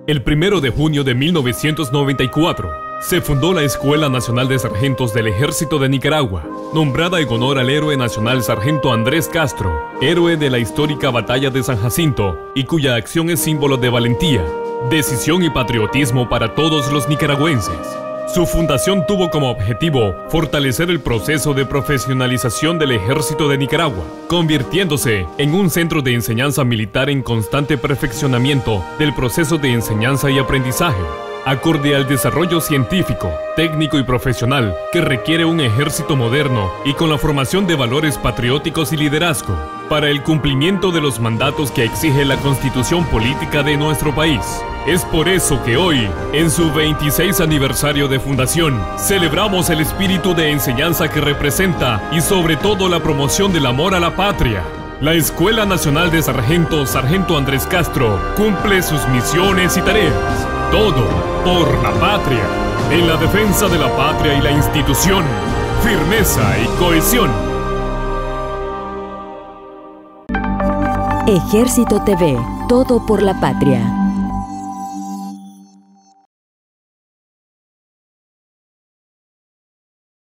El 1 de junio de 1994 se fundó la Escuela Nacional de Sargentos del Ejército de Nicaragua, nombrada en honor al héroe nacional Sargento Andrés Castro, héroe de la histórica Batalla de San Jacinto y cuya acción es símbolo de valentía, decisión y patriotismo para todos los nicaragüenses. Su fundación tuvo como objetivo fortalecer el proceso de profesionalización del Ejército de Nicaragua, convirtiéndose en un centro de enseñanza militar en constante perfeccionamiento del proceso de enseñanza y aprendizaje, acorde al desarrollo científico, técnico y profesional que requiere un ejército moderno y con la formación de valores patrióticos y liderazgo, para el cumplimiento de los mandatos que exige la Constitución Política de nuestro país. Es por eso que hoy, en su 26 aniversario de fundación, celebramos el espíritu de enseñanza que representa y sobre todo la promoción del amor a la patria. La Escuela Nacional de Sargentos Sargento Andrés Castro cumple sus misiones y tareas. Todo por la patria. En la defensa de la patria y la institución, firmeza y cohesión. Ejército TV, todo por la patria.